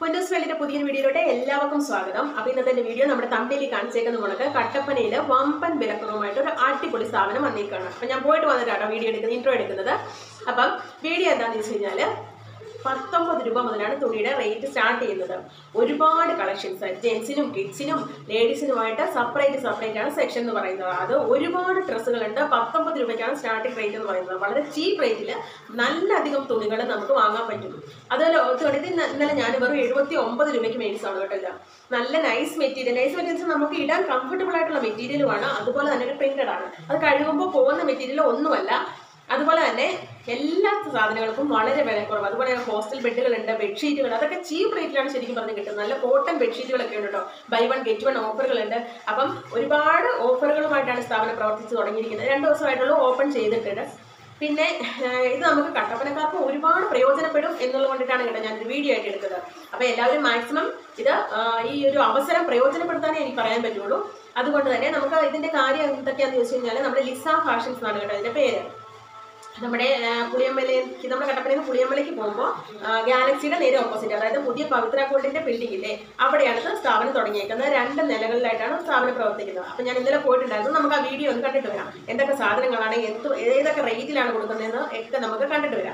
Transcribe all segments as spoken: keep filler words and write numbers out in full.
പൊന്നൂസ് വേൾഡിന്റെ പുതിയൊരു വീഡിയോയിലോട്ട് എല്ലാവർക്കും സ്വാഗതം. അപ്പോൾ ഇന്നത്തെ വീഡിയോ നമ്മുടെ തമ്മിൽ കാണിച്ചേക്കുന്ന മുളക്ക് കട്ടപ്പനയിൽ വമ്പൻ വിലക്കുറവുമായിട്ട് ഒരു അടിപൊളി സ്ഥാപനം വന്നിരിക്കുകയാണ്. അപ്പോൾ ഞാൻ പോയിട്ട് വന്നിട്ടാണ് വീഡിയോ എടുക്കുന്നത്, ഇൻട്രോ എടുക്കുന്നത്. അപ്പം വീഡിയോ എന്താണെന്ന് വെച്ച് കഴിഞ്ഞാൽ പത്തൊമ്പത് രൂപ മുതലാണ് തുണിയുടെ റേറ്റ് സ്റ്റാർട്ട് ചെയ്യുന്നത്. ഒരുപാട് കളക്ഷൻസ് ജെൻസിനും കിഡ്സിനും ലേഡീസിനുമായിട്ട് സെപ്പറേറ്റ് സെപ്പറേറ്റ് ആണ് സെക്ഷൻ എന്ന് പറയുന്നത്. അത് ഒരുപാട് ഡ്രസ്സുകളുണ്ട്. പത്തൊമ്പത് രൂപയ്ക്കാണ് സ്റ്റാർട്ടിംഗ് റേറ്റ് എന്ന് പറയുന്നത്. വളരെ ചീപ്പ് റേറ്റിൽ നല്ല അധികം തുണികൾ നമുക്ക് വാങ്ങാൻ പറ്റും. അതുപോലെ ഇത് ഇന്നലെ ഞാൻ വെറും എഴുപത്തി ഒമ്പത് രൂപയ്ക്ക് മേടിച്ചാണ് കേട്ടോ. ഇല്ല, നല്ല നൈസ് മെറ്റീരിയൽ. നൈസ് മെറ്റീരിയൽസ് നമുക്ക് ഇടാൻ കംഫർട്ടബിൾ ആയിട്ടുള്ള മെറ്റീരിയലുമാണ്. അതുപോലെ തന്നെ ഒരു പ്രിന്റഡ് ആണ്. അത് കഴുകുമ്പോൾ പോകുന്ന മെറ്റീരിയൽ ഒന്നുമല്ല. അതുപോലെ തന്നെ എല്ലാ സാധനങ്ങൾക്കും വളരെ വിലക്കുറവ്. അതുപോലെ ഹോസ്റ്റൽ ബെഡുകളുണ്ട്, ബെഡ്ഷീറ്റുകൾ, അതൊക്കെ ചീപ്പ് റേറ്റിലാണ് ശരിക്കും പറഞ്ഞ് കിട്ടുന്നത്. നല്ല കോട്ടൺ ബെഡ്ഷീറ്റുകളൊക്കെ ഉണ്ട് കേട്ടോ. ബൈ വൺ ഗെറ്റ് വൺ ഓഫറുകളുണ്ട്. അപ്പം ഒരുപാട് ഓഫറുകളുമായിട്ടാണ് സ്ഥാപനം പ്രവർത്തിച്ച് തുടങ്ങിയിരിക്കുന്നത്. രണ്ട് ദിവസമായിട്ടുള്ള ഓപ്പൺ ചെയ്തിട്ടുണ്ട്. പിന്നെ ഇത് നമുക്ക് കട്ടപ്പനക്കാർക്ക് ഒരുപാട് പ്രയോജനപ്പെടും എന്നുള്ളത് കൊണ്ടിട്ടാണ് കേട്ടോ ഞാനൊരു വീഡിയോ ആയിട്ട് എടുത്തത്. അപ്പോൾ എല്ലാവരും മാക്സിമം ഇത് ഈ ഒരു അവസരം പ്രയോജനപ്പെടുത്താനേ എനിക്ക് പറയാൻ പറ്റുള്ളൂ. അതുകൊണ്ട് തന്നെ നമുക്ക് ഇതിൻ്റെ കാര്യം എന്തൊക്കെയാണെന്ന് ചോദിച്ചു കഴിഞ്ഞാൽ നമ്മുടെ ലിസ ഫാഷൻസ് എന്നാണ് കേട്ടോ ഇതിൻ്റെ പേര്. നമ്മുടെ പുളിയമ്പലയ്ക്ക് നമ്മുടെ കട്ടപ്പനയിൽ നിന്ന് പുളിയമ്പലയ്ക്ക് പോകുമ്പോൾ ഗാലക്സിയുടെ നേരെ ഓപ്പോസിറ്റ്, അതായത് പുതിയ പവിത്ര ഗോൾഡിന്റെ ബിൽഡിംഗ് ഇല്ലേ, അവിടെയാണ് സ്ഥാപനം തുടങ്ങിയേക്കുന്നത്. രണ്ട് നിലകളിലായിട്ടാണ് സ്ഥാപനം പ്രവർത്തിക്കുന്നത്. അപ്പം ഞാൻ ഇന്നലെ പോയിട്ടുണ്ടായിരുന്നു. നമുക്ക് ആ വീഡിയോ ഒന്ന് കണ്ടിട്ട് വരാം. എന്തൊക്കെ സാധനങ്ങളാണ്, എന്ത് ഏതൊക്കെ റേറ്റിലാണ് കൊടുക്കുന്നതെന്ന് ഒക്കെ നമുക്ക് കണ്ടിട്ട് വരാം.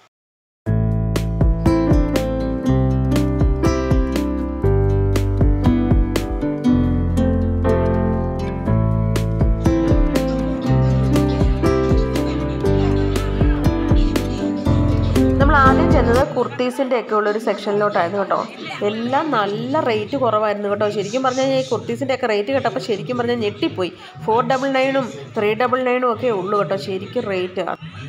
ആദ്യം ചെന്നത് കുർത്തീസിൻ്റെ ഒക്കെ ഉള്ളൊരു സെക്ഷനിലോട്ടായിരുന്നു കേട്ടോ. എല്ലാം നല്ല റേറ്റ് കുറവായിരുന്നു കേട്ടോ. ശരിക്കും പറഞ്ഞാൽ ഈ കുർത്തീസിൻ്റെ ഒക്കെ റേറ്റ് കേട്ടപ്പോൾ ശരിക്കും പറഞ്ഞാൽ ഞെട്ടിപ്പോയി. ഫോർ ഡബിൾ നയനും ത്രീ ഡബിൾ നയനും ഒക്കെ ഉള്ളൂ കേട്ടോ ശരിക്കും റേറ്റ്.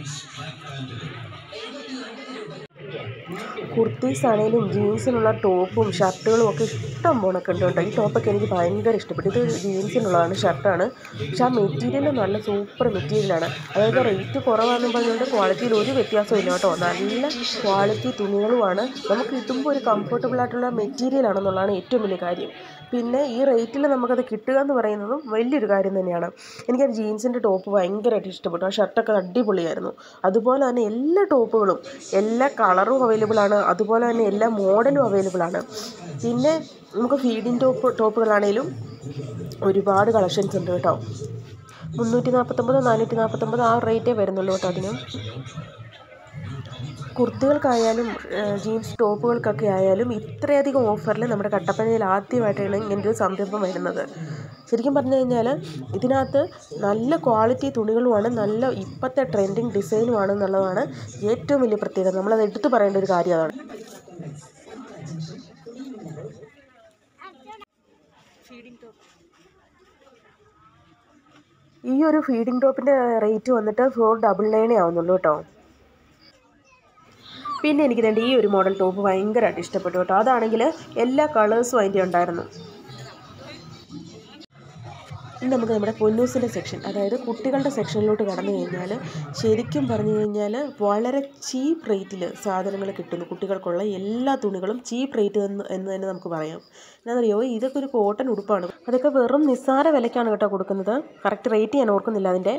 കുർത്തീസ് ആണെങ്കിലും ജീൻസിനുള്ള ടോപ്പും ഷർട്ടുകളും ഒക്കെ ഇഷ്ടം പോണൊക്കെ ഉണ്ട് കേട്ടോ. ഈ ടോപ്പൊക്കെ എനിക്ക് ഭയങ്കര ഇഷ്ടപ്പെട്ടു. ഇത് ജീൻസിനുള്ളതാണ്, ഷർട്ടാണ്. പക്ഷെ ആ മെറ്റീരിയൽ നല്ല സൂപ്പർ മെറ്റീരിയലാണ്. അതായത് റേറ്റ് കുറവാണെന്ന് പറഞ്ഞുകൊണ്ട് ക്വാളിറ്റിയിൽ ഒരു വ്യത്യാസവും ഇല്ല കേട്ടോ. നല്ല ക്വാളിറ്റി തുണികളുമാണ്. നമുക്ക് ഇടുമ്പോൾ ഒരു കംഫർട്ടബിൾ ആയിട്ടുള്ള മെറ്റീരിയൽ ആണെന്നുള്ളതാണ് ഏറ്റവും വലിയ കാര്യം. പിന്നെ ഈ റേറ്റിൽ നമുക്കത് കിട്ടുക എന്ന് പറയുന്നതും വലിയൊരു കാര്യം തന്നെയാണ്. എനിക്ക് ആ ജീൻസിൻ്റെ ടോപ്പ് ഭയങ്കരമായിട്ട് ഇഷ്ടപ്പെട്ടു. ആ ഷർട്ടൊക്കെ അടിപൊളിയായിരുന്നു. അതുപോലെ തന്നെ എല്ലാ ടോപ്പുകളും എല്ലാ കളറും അവൈലബിൾ ആണ്. അതുപോലെ തന്നെ എല്ലാ മോഡലും അവൈലബിൾ ആണ്. പിന്നെ നമുക്ക് ഫീഡിങ് ടോപ്പ് ടോപ്പുകളാണെങ്കിലും ഒരുപാട് കളക്ഷൻസ് ഉണ്ട് കേട്ടോ. മുന്നൂറ്റി നാൽപ്പത്തൊമ്പത് നാനൂറ്റി നാൽപ്പത്തൊമ്പത് ആ റേറ്റേ വരുന്നുള്ളൂ കേട്ടോ അതിന്. കുർത്തികൾക്കായാലും ജീൻസ് ടോപ്പുകൾക്കൊക്കെ ആയാലും ഇത്രയധികം ഓഫറിൽ നമ്മുടെ കട്ടപ്പനയിൽ ആദ്യമായിട്ടാണ് ഇങ്ങനൊരു സംരംഭം വരുന്നത്. ശരിക്കും പറഞ്ഞു കഴിഞ്ഞാൽ ഇതിനകത്ത് നല്ല ക്വാളിറ്റി തുണികളുമാണ്, നല്ല ഇപ്പോഴത്തെ ട്രെൻഡിങ് ഡിസൈനുമാണ് എന്നുള്ളതാണ് ഏറ്റവും വലിയ പ്രത്യേകത. നമ്മളത് എടുത്തു പറയേണ്ട ഒരു കാര്യമാണ്. ഈ ഒരു ഫീഡിങ് ടോപ്പിൻ്റെ റേറ്റ് വന്നിട്ട് ഫോർ ഡബിൾ നയനേ ആവുന്നുള്ളൂ കേട്ടോ. പിന്നെ എനിക്ക് വേണ്ടി ഈ ഒരു മോഡൽ ടോപ്പ് ഭയങ്കരമായിട്ട് ഇഷ്ടപ്പെട്ടു കേട്ടോ. അതാണെങ്കിൽ എല്ലാ കളേഴ്സും അതിൻ്റെ ഉണ്ടായിരുന്നു. ഇനി നമുക്ക് നമ്മുടെ പൊന്നൂസിൻ്റെ സെക്ഷൻ, അതായത് കുട്ടികളുടെ സെക്ഷനിലോട്ട് കടന്നു കഴിഞ്ഞാൽ ശരിക്കും പറഞ്ഞു കഴിഞ്ഞാൽ വളരെ ചീപ്പ് റേറ്റിൽ സാധനങ്ങൾ കിട്ടുന്നു. കുട്ടികൾക്കുള്ള എല്ലാ തുണികളും ചീപ്പ് റേറ്റ് എന്ന് എന്ന് തന്നെ നമുക്ക് പറയാം. എന്നാണെന്നറിയോ, ഇതൊക്കെ ഒരു കോട്ടൺ ഉടുപ്പാണ്. അതൊക്കെ വെറും നിസ്സാര വിലയ്ക്കാണ് കേട്ടോ കൊടുക്കുന്നത്. കറക്റ്റ് റേറ്റ് ഞാൻ ഓർക്കുന്നില്ല അതിൻ്റെ.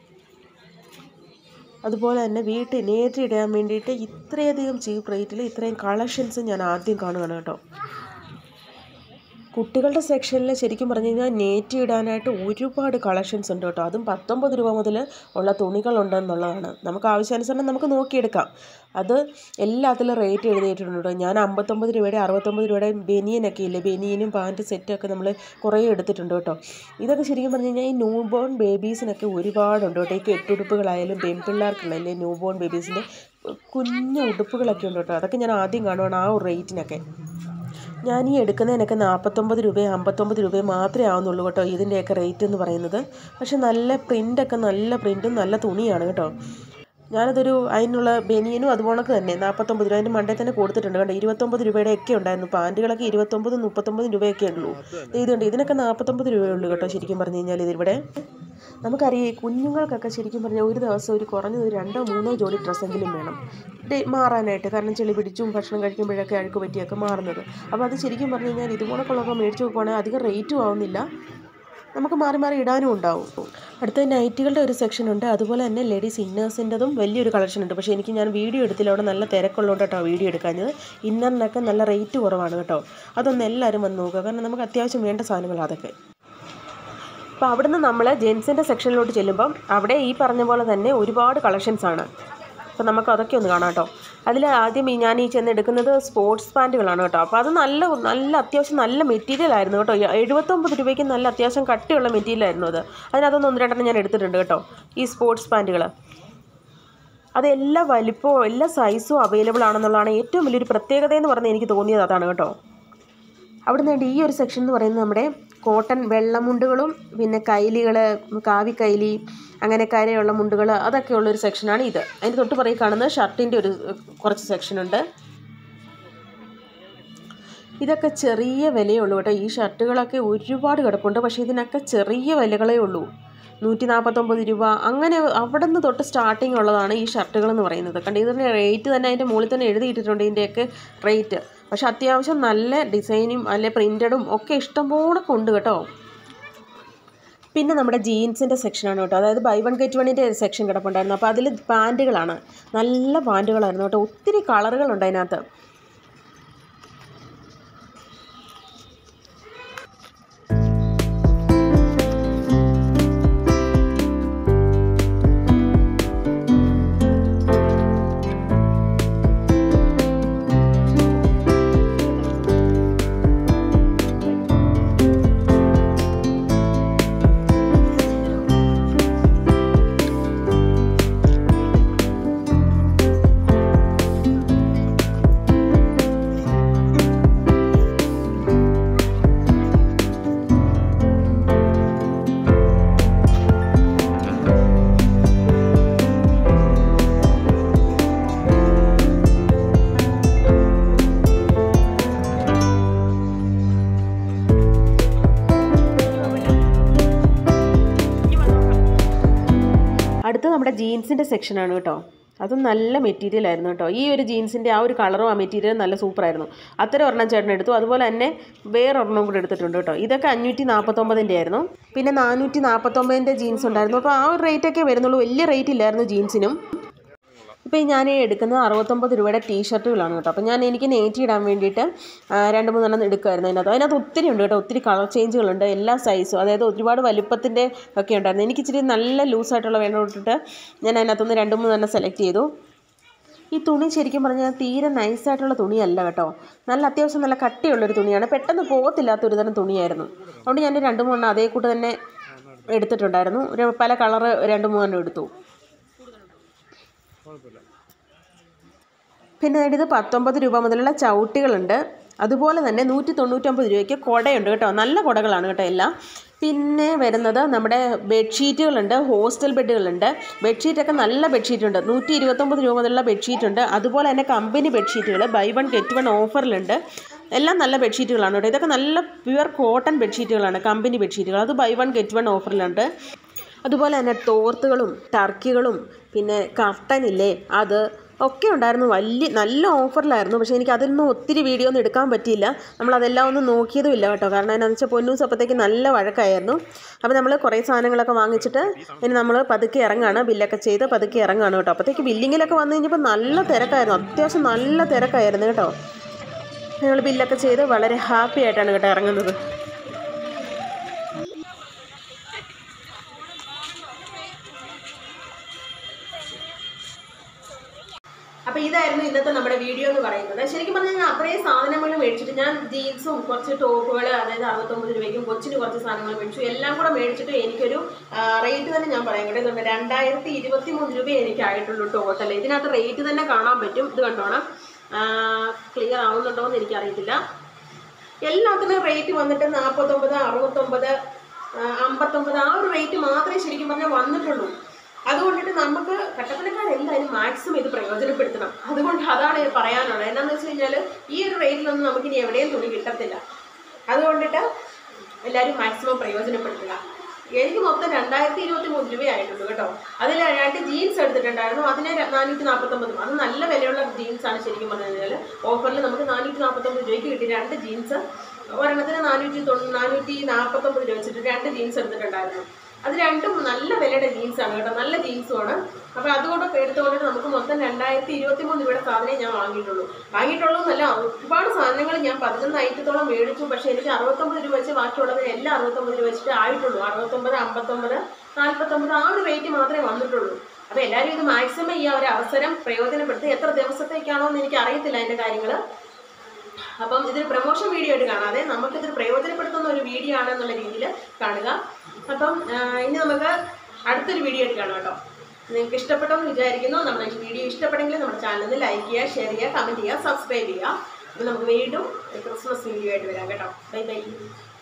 അതുപോലെ തന്നെ വീട്ടിൽ നേരിട്ട് ഇടാൻ വേണ്ടിയിട്ട് ഇത്രയധികം ചീപ്പ് റേറ്റിൽ ഇത്രയും കളക്ഷൻസ് ഞാൻ ആദ്യം കാണുകയാണ് കേട്ടോ. കുട്ടികളുടെ സെക്ഷനിൽ ശരിക്കും പറഞ്ഞു കഴിഞ്ഞാൽ നേറ്റ് ഇടാനായിട്ട് ഒരുപാട് കളക്ഷൻസ് ഉണ്ട് കേട്ടോ. അതും പത്തൊമ്പത് രൂപ മുതൽ ഉള്ള തുണികളുണ്ടെന്നുള്ളതാണ്. നമുക്ക് ആവശ്യാനുസരണം നമുക്ക് നോക്കിയെടുക്കാം. അത് എല്ലാത്തിലും റേറ്റ് എഴുതിയിട്ടുണ്ട് കേട്ടോ. ഞാൻ അമ്പത്തൊമ്പത് രൂപയുടെ അറുപത്തൊമ്പത് രൂപയുടെ ബനിയനൊക്കെ ഇല്ലേ, ബനിയനും പാൻറ്റ് സെറ്റൊക്കെ നമ്മൾ കുറേ എടുത്തിട്ടുണ്ട് കേട്ടോ. ഇതൊക്കെ ശരിക്കും പറഞ്ഞു കഴിഞ്ഞാൽ ഈ ന്യൂ ബോൺ ബേബീസിനൊക്കെ ഒരുപാടുണ്ട് കേട്ടോ. ഈ കെട്ടുടുപ്പുകളായാലും പെൺപിള്ളേർക്കുള്ളല്ലേ ന്യൂ ബോൺ ബേബീസിൻ്റെ കുഞ്ഞു ഉടുപ്പുകളൊക്കെ ഉണ്ട് കേട്ടോ. അതൊക്കെ ഞാൻ ആദ്യം കാണുവാണ് ആ ഒരു റേറ്റിനൊക്കെ. ഞാൻ ഈ എടുക്കുന്നതിനൊക്കെ നാൽപ്പത്തൊമ്പത് രൂപയും അമ്പത്തൊമ്പത് രൂപയും മാത്രമേ ആവുന്നുള്ളൂ കേട്ടോ ഇതിൻ്റെയൊക്കെ റേറ്റ് എന്ന് പറയുന്നത്. പക്ഷെ നല്ല പ്രിൻ്റൊക്കെ നല്ല പ്രിൻറ്റും നല്ല തുണിയാണ് കേട്ടോ. ഞാനതൊരു അതിനുള്ള ബനിയനും അതുപോലൊക്കെ തന്നെ നാൽപ്പത്തൊമ്പത് രൂപ അതിൻ്റെ മണ്ടേ തന്നെ കൊടുത്തിട്ടുണ്ട് കേട്ടോ. ഇരുപത്തൊമ്പത് രൂപയുടെ ഒക്കെ ഉണ്ടായിരുന്നു. പാൻറ്റുകളൊക്കെ ഇരുപത്തൊമ്പതും മുപ്പത്തൊമ്പതും രൂപയൊക്കെ ഉള്ളൂ. ഇതുണ്ട്, ഇതിനൊക്കെ നാൽപ്പത്തൊമ്പത് രൂപയുള്ളൂ കേട്ടോ ശരിക്കും പറഞ്ഞു കഴിഞ്ഞാൽ ഇതിവിടെ. നമുക്കറിയാം ഈ കുഞ്ഞുങ്ങൾക്കൊക്കെ ശരിക്കും പറഞ്ഞാൽ ഒരു ദിവസം ഒരു കുറഞ്ഞത് ഒരു രണ്ടോ മൂന്നോ ജോഡി ഡ്രസ്സെങ്കിലും വേണം മാറാനായിട്ട്. കാരണം ചെളി പിടിച്ചും ഭക്ഷണം കഴിക്കുമ്പോഴൊക്കെ അഴുക്ക് പറ്റിയൊക്കെ മാറുന്നത്. അപ്പോൾ അത് ശരിക്കും പറഞ്ഞു കഴിഞ്ഞാൽ ഇതുപോലൊക്കെയുള്ളതൊക്കെ മേടിച്ച് നോക്കുവാണെങ്കിൽ അധികം റേറ്റും ആവുന്നില്ല. നമുക്ക് മാറി മാറി ഇടാനും ഉണ്ടാവും. അടുത്ത നൈറ്റുകളുടെ ഒരു സെക്ഷൻ ഉണ്ട്. അതുപോലെ തന്നെ ലേഡീസ് ഇന്നേഴ്സിൻ്റെതും വലിയൊരു കളക്ഷൻ ഉണ്ട്. പക്ഷേ എനിക്ക് ഞാൻ വീഡിയോ എടുത്തില്ല, അവിടെ നല്ല തിരക്കുള്ളതുകൊണ്ട് കേട്ടോ വീഡിയോ എടുക്കാഞ്ഞത്. ഇന്നറിനൊക്കെ നല്ല റേറ്റ് കുറവാണ് കേട്ടോ. അതൊന്ന് എല്ലാവരും വന്ന് നോക്കുക, കാരണം നമുക്ക് അത്യാവശ്യം വേണ്ട സാധനങ്ങളാണ് അതൊക്കെ. അപ്പോൾ അവിടുന്ന് നമ്മൾ ജെൻസിൻ്റെ സെക്ഷനിലോട്ട് ചെല്ലുമ്പം അവിടെ ഈ പറഞ്ഞ പോലെ തന്നെ ഒരുപാട് കളക്ഷൻസാണ്. അപ്പോൾ നമുക്ക് അതൊക്കെ ഒന്ന് കാണാം കേട്ടോ. അതിൽ ആദ്യം ഈ ഞാൻ ഈ ചെന്ന് എടുക്കുന്നത് സ്പോർട്സ് പാൻറ്റുകളാണ് കേട്ടോ. അപ്പോൾ അത് നല്ല നല്ല അത്യാവശ്യം നല്ല മെറ്റീരിയൽ ആയിരുന്നു കേട്ടോ. എഴുപത്തൊമ്പത് രൂപയ്ക്ക് നല്ല അത്യാവശ്യം കട്ടിയുള്ള മെറ്റീരിയൽ ആയിരുന്നു അത്. അതിനകത്തൊന്ന് ഒന്ന് രണ്ടെണ്ണം ഞാൻ എടുത്തിട്ടുണ്ട് കേട്ടോ. ഈ സ്പോർട്സ് പാൻറ്റുകൾ അതെല്ലാ വലിപ്പവും എല്ലാ സൈസും അവൈലബിൾ ആണെന്നുള്ളതാണ് ഏറ്റവും വലിയൊരു പ്രത്യേകത എന്ന് പറഞ്ഞാൽ എനിക്ക് തോന്നിയത് അതാണ് കേട്ടോ. അവിടെ നിന്ന് ഈ ഒരു സെക്ഷൻ എന്ന് പറയുന്നത് നമ്മുടെ കോട്ടൺ വെള്ളമുണ്ടുകളും പിന്നെ കൈലികൾ, കാവി കൈലി, അങ്ങനെ കരയുള്ള മുണ്ടുകൾ, അതൊക്കെ ഉള്ളൊരു സെക്ഷനാണ് ഇത്. അതിൻ്റെ തൊട്ട് പറയും കാണുന്നത് ഷർട്ടിൻ്റെ ഒരു കുറച്ച് സെക്ഷനുണ്ട്. ഇതൊക്കെ ചെറിയ വിലയേ ഉള്ളൂ കേട്ടോ. ഈ ഷർട്ടുകളൊക്കെ ഒരുപാട് കിടപ്പുണ്ട്, പക്ഷേ ഇതിനൊക്കെ ചെറിയ വിലകളേ ഉള്ളൂ. നൂറ്റി നാൽപ്പത്തൊമ്പത് രൂപ അങ്ങനെ അവിടെ നിന്ന് തൊട്ട് സ്റ്റാർട്ടിങ് ഉള്ളതാണ് ഈ ഷർട്ടുകൾ എന്ന് പറയുന്നത്. കണ്ട് ഇതിൻ്റെ റേറ്റ് തന്നെ അതിൻ്റെ മുകളിൽ തന്നെ എഴുതിയിട്ടിട്ടുണ്ട് ഇതിൻ്റെയൊക്കെ റേറ്റ്. പക്ഷെ അത്യാവശ്യം നല്ല ഡിസൈനും അല്ലെ പ്രിൻറ്റഡും ഒക്കെ ഇഷ്ടംപോലെ ഉണ്ട് കേട്ടോ. പിന്നെ നമ്മുടെ ജീൻസിൻ്റെ സെക്ഷനാണ് കേട്ടോ. അതായത് ബൈ വൺ ഗെറ്റ് വണ്ണിൻ്റെ സെക്ഷൻ കിടപ്പുണ്ടായിരുന്നു. അപ്പോൾ അതിൽ പാൻറ്റുകളാണ്, നല്ല പാൻറ്റുകളായിരുന്നു കേട്ടോ. ഒത്തിരി കളറുകളുണ്ട് അതിനകത്ത്. അടുത്ത നമ്മുടെ ജീൻസിൻ്റെ സെക്ഷനാണ് കേട്ടോ. അതും നല്ല മെറ്റീരിയൽ ആയിരുന്നു കേട്ടോ. ഈ ഒരു ജീൻസിൻ്റെ ആ ഒരു കളറും ആ മെറ്റീരിയലും നല്ല സൂപ്പറായിരുന്നു. അത്തരം ഒരെണ്ണം ചേട്ടൻ എടുത്തു. അതുപോലെ തന്നെ വേറൊരെണ്ണം കൂടെ എടുത്തിട്ടുണ്ട് കേട്ടോ. ഇതൊക്കെ അഞ്ഞൂറ്റി നാൽപ്പത്തൊമ്പതിൻ്റെ ആയിരുന്നു. പിന്നെ നാനൂറ്റി നാൽപ്പത്തൊമ്പതിൻ്റെ ജീൻസ് ഉണ്ടായിരുന്നു. അപ്പോൾ ആ ഒരു റേറ്റൊക്കെ വരുന്നുള്ളൂ, വലിയ റേറ്റ് ഇല്ലായിരുന്നു ജീൻസിനും. ഇപ്പോൾ ഞാൻ എടുക്കുന്നത് അറുപത്തൊമ്പത് രൂപയുടെ ടീഷർട്ടുകളാണ് കേട്ടോ. അപ്പോൾ ഞാൻ എനിക്ക് നെയ്റ്റി ഇടാൻ വേണ്ടിയിട്ട് രണ്ട് മൂന്നെണ്ണം എടുക്കുമായിരുന്നു. അതിനകത്ത് അതിനകത്ത് ഒത്തിരി ഉണ്ട് കേട്ടോ. ഒത്തിരി കളർ ചേഞ്ചുകളുണ്ട്, എല്ലാ സൈസും. അതായത് ഒരുപാട് വലുപ്പത്തിൻ്റെ ഒക്കെ ഉണ്ടായിരുന്നു. എനിക്ക് ഇച്ചിരി നല്ല ലൂസായിട്ടുള്ള വേണം ഇട്ടിട്ട് ഞാൻ അതിനകത്തുനിന്ന് രണ്ട് മൂന്നെണ്ണം സെലക്ട് ചെയ്തു. ഈ തുണി ശരിക്കും പറഞ്ഞാൽ തീരെ നൈസായിട്ടുള്ള തുണിയല്ല കേട്ടോ. നല്ല അത്യാവശ്യം നല്ല കട്ടിയുള്ളൊരു തുണിയാണ്, പെട്ടെന്ന് പോകത്തില്ലാത്തൊരു തരം തുണിയായിരുന്നു. അതുകൊണ്ട് ഞാൻ രണ്ട് മൂന്നെണ്ണം അതേ കൂട്ട് തന്നെ എടുത്തിട്ടുണ്ടായിരുന്നു. ഒരു പല കളറ് രണ്ട് മൂന്നെണ്ണം എടുത്തു. പിന്നെ ഇത് പത്തൊമ്പത് രൂപ മുതലുള്ള ചവിട്ടികളുണ്ട്. അതുപോലെ തന്നെ നൂറ്റി തൊണ്ണൂറ്റൊമ്പത് രൂപയ്ക്ക് കുടയുണ്ട് കേട്ടോ. നല്ല കുടകളാണ് കേട്ടോ എല്ലാം. പിന്നെ വരുന്നത് നമ്മുടെ ബെഡ്ഷീറ്റുകളുണ്ട്, ഹോസ്റ്റൽ ബെഡുകളുണ്ട്. ബെഡ്ഷീറ്റൊക്കെ നല്ല ബെഡ്ഷീറ്റുണ്ട്. നൂറ്റി ഇരുപത്തൊമ്പത് രൂപ മുതലുള്ള ബെഡ്ഷീറ്റുണ്ട്. അതുപോലെ തന്നെ കമ്പനി ബെഡ്ഷീറ്റുകൾ ബൈ വൺ ഗെറ്റ് വൺ ഓഫറിലുണ്ട്. എല്ലാം നല്ല ബെഡ്ഷീറ്റുകളാണ് കേട്ടോ. ഇതൊക്കെ നല്ല പ്യുവർ കോട്ടൺ ബെഡ്ഷീറ്റുകളാണ്, കമ്പനി ബെഡ്ഷീറ്റുകൾ. അത് ബൈ വൺ ഗെറ്റ് വൺ ഓഫറിലുണ്ട്. അതുപോലെ തന്നെ തോർത്തുകളും ടർക്കികളും പിന്നെ കർട്ടനില്ലേ അത് ഒക്കെ ഉണ്ടായിരുന്നു. വലിയ നല്ല ഓഫറിലായിരുന്നു. പക്ഷേ എനിക്ക് അതിലൊന്നും ഒത്തിരി വീഡിയോ ഒന്നും എടുക്കാൻ പറ്റിയില്ല. നമ്മളതെല്ലാം ഒന്നും നോക്കിയതും ഇല്ല കേട്ടോ. കാരണം എന്താണെന്ന് വെച്ചാൽ പൊന്നൂസ് അപ്പോഴത്തേക്ക് നല്ല വഴക്കായിരുന്നു. അപ്പോൾ നമ്മൾ കുറേ സാധനങ്ങളൊക്കെ വാങ്ങിച്ചിട്ട് ഇനി നമ്മൾ പതുക്കെ ഇറങ്ങാണ്, ബില്ലൊക്കെ ചെയ്ത് പതുക്കെ ഇറങ്ങാണ് കേട്ടോ. അപ്പോഴത്തേക്ക് ബില്ലിങ്ങിലൊക്കെ വന്നു കഴിഞ്ഞപ്പോൾ നല്ല തിരക്കായിരുന്നു, അത്യാവശ്യം നല്ല തിരക്കായിരുന്നു കേട്ടോ. ഞങ്ങൾ ബില്ലൊക്കെ ചെയ്ത് വളരെ ഹാപ്പി ആയിട്ടാണ് കേട്ടോ ഇറങ്ങുന്നത്. അപ്പോൾ ഇതായിരുന്നു ഇന്നത്തെ നമ്മുടെ വീഡിയോ എന്ന് പറയുന്നത്. ശരിക്കും പറഞ്ഞാൽ ഞാൻ അത്രയും സാധനങ്ങൾ മേടിച്ചിട്ട് ഞാൻ ജീൻസും കുറച്ച് ടോപ്പുകൾ, അതായത് അറുപത്തൊമ്പത് രൂപയ്ക്കും കൊച്ചിന് കുറച്ച് സാധനങ്ങൾ മേടിച്ചു. എല്ലാം കൂടെ മേടിച്ചിട്ട് എനിക്കൊരു റേറ്റ് തന്നെ ഞാൻ പറയാൻ കേട്ടോ, രണ്ടായിരത്തി ഇരുപത്തി മൂന്ന് രൂപ എനിക്കായിട്ടുള്ളൂ ടോട്ടൽ. ഇതിനകത്ത് റേറ്റ് തന്നെ കാണാൻ പറ്റും. ഇത് കണ്ടോണം, ക്ലിയർ ആവുന്നുണ്ടോ എന്ന് എനിക്കറിയത്തില്ല. എല്ലാത്തിനും റേറ്റ് വന്നിട്ട് നാൽപ്പത്തൊമ്പത്, അറുപത്തൊമ്പത്, അമ്പത്തൊമ്പത് ആ ഒരു റേറ്റ് മാത്രമേ ശരിക്കും പറഞ്ഞാൽ വന്നിട്ടുള്ളൂ. അതുകൊണ്ടിട്ട് നമുക്ക് കട്ടപ്പനക്കാരെല്ലാവരും മാക്സിമം ഇത് പ്രയോജനപ്പെടുത്തണം. അതുകൊണ്ട് അതാണ് പറയാനുള്ളത്. എന്താണെന്ന് വെച്ച് കഴിഞ്ഞാൽ ഈ ഒരു റേറ്റിലൊന്നും നമുക്കിനി എവിടെയും തുണി കിട്ടത്തില്ല. അതുകൊണ്ടിട്ട് എല്ലാവരും മാക്സിമം പ്രയോജനപ്പെടുത്തുക. എനിക്ക് മൊത്തം രണ്ടായിരത്തി ഇരുപത്തി മൂന്ന് രൂപയായിട്ടുള്ളൂ കേട്ടോ. അതിൽ രണ്ട് ജീൻസ് എടുത്തിട്ടുണ്ടായിരുന്നു, അതിന് നാനൂറ്റി നാൽപ്പത്തൊമ്പതും. അത് നല്ല വിലയുള്ള ജീൻസാണ് ശരിക്കും പറഞ്ഞു കഴിഞ്ഞാൽ. ഓഫറിൽ നമുക്ക് നാനൂറ്റി നാൽപ്പത്തൊമ്പത് രൂപയ്ക്ക് കിട്ടി രണ്ട് ജീൻസ്. ഒരെണ്ണത്തിന് നാനൂറ്റി തൊണ്ണൂ നാനൂറ്റി നാൽപ്പത്തൊമ്പത് രൂപ വെച്ചിട്ട് രണ്ട് ജീൻസ് എടുത്തിട്ടുണ്ടായിരുന്നു. അത് രണ്ടും നല്ല വിലയുടെ ജീൻസാണ് കേട്ടോ, നല്ല ജീൻസുമാണ്. അപ്പോൾ അതുകൊണ്ടൊക്കെ എടുത്തുകൊണ്ടിട്ട് നമുക്ക് മൊത്തം രണ്ടായിരത്തി ഇരുപത്തി മൂന്ന് രൂപയുടെ സാധനം ഞാൻ വാങ്ങിയിട്ടുള്ളൂ. വാങ്ങിയിട്ടുള്ളൂ എന്നല്ല, ഒരുപാട് സാധനങ്ങൾ ഞാൻ പതിനൊന്ന് ഐറ്റത്തോളം മേടിച്ചു. പക്ഷേ എനിക്ക് അറുപത്തൊമ്പത് രൂപ വെച്ച് ബാക്കിയുള്ളത് എല്ലാം അറുപത്തൊമ്പത് രൂപ വെച്ചിട്ട് ആയിട്ടുള്ളൂ. അറുപത്തൊമ്പത്, അമ്പത്തൊമ്പത്, നാൽപ്പത്തൊമ്പത് ആ ഒരു റേറ്റ് മാത്രമേ വന്നിട്ടുള്ളൂ. അപ്പോൾ എല്ലാവരും ഇത് മാക്സിമം ഈ ഒരു അവസരം പ്രയോജനപ്പെടുത്തി. എത്ര ദിവസത്തേക്കാണോ എന്ന് എനിക്ക് അറിയത്തില്ല അതിൻ്റെ കാര്യങ്ങൾ. അപ്പം ഇതൊരു പ്രൊമോഷൻ വീഡിയോ ആയിട്ട് കാണാതെ നമുക്കിതൊരു പ്രയോജനപ്പെടുത്തുന്ന ഒരു വീഡിയോ ആണെന്നുള്ള രീതിയിൽ കാണുക. അപ്പം ഇനി നമുക്ക് അടുത്തൊരു വീഡിയോ ആയിട്ട് കാണാം കേട്ടോ. നിങ്ങൾക്ക് ഇഷ്ടപ്പെട്ടെന്ന് വിചാരിക്കുന്നു. നമ്മുടെ വീഡിയോ ഇഷ്ടപ്പെട്ടെങ്കിൽ നമ്മുടെ ചാനലിൽ ലൈക്ക് ചെയ്യുക, ഷെയർ ചെയ്യുക, കമൻറ്റ് ചെയ്യുക, സബ്സ്ക്രൈബ് ചെയ്യുക. അപ്പോൾ നമുക്ക് വീണ്ടും ക്രിസ്മസ് വീഡിയോ ആയിട്ട് വരാം കേട്ടോ. Bye by.